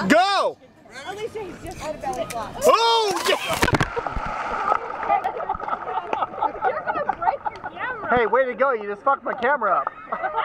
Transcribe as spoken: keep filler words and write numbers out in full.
Go! Alicia, he's just had a belly flop. Oh! Yeah. You're gonna break your camera. Hey, way to go! You just fucked my camera up.